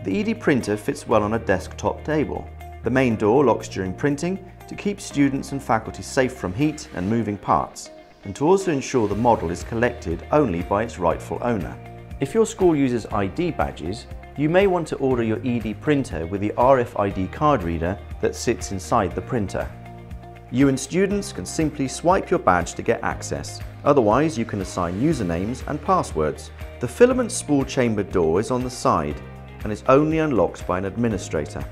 The ED printer fits well on a desktop table. The main door locks during printing to keep students and faculty safe from heat and moving parts, and to also ensure the model is collected only by its rightful owner. If your school uses ID badges, you may want to order your ED printer with the RFID card reader that sits inside the printer. You and students can simply swipe your badge to get access. Otherwise, you can assign usernames and passwords. The filament spool chamber door is on the side and is only unlocked by an administrator.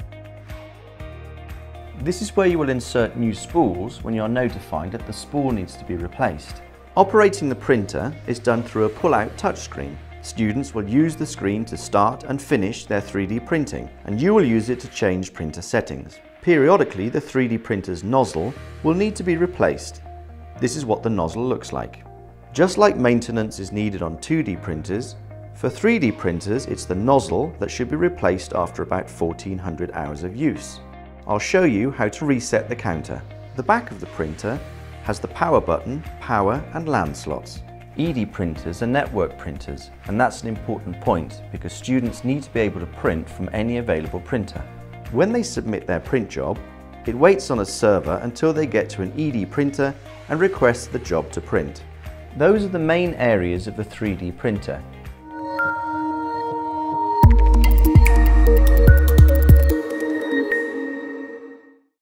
This is where you will insert new spools when you are notified that the spool needs to be replaced. Operating the printer is done through a pull-out touchscreen. Students will use the screen to start and finish their 3D printing, and you will use it to change printer settings. Periodically, the 3D printer's nozzle will need to be replaced. This is what the nozzle looks like. Just like maintenance is needed on 2D printers, for 3D printers it's the nozzle that should be replaced after about 1400 hours of use. I'll show you how to reset the counter. The back of the printer has the power button, power and LAN slots. ED printers are network printers, and that's an important point because students need to be able to print from any available printer. When they submit their print job, it waits on a server until they get to an ED printer and requests the job to print. Those are the main areas of the 3D printer.